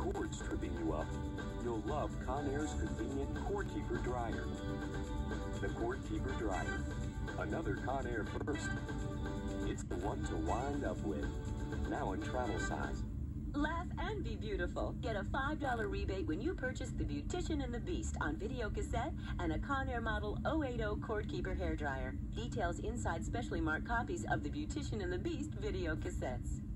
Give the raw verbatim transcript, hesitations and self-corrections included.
cords tripping you up, you'll love Conair's convenient Cord Keeper Dryer. The Cord Keeper Dryer. Another Conair first. It's the one to wind up with. Now in travel size. Laugh and be beautiful. Get a five dollar rebate when you purchase the Beautician and the Beast on video cassette and a Conair Model oh eighty Cord Keeper hairdryer. Details inside specially marked copies of the Beautician and the Beast video cassettes.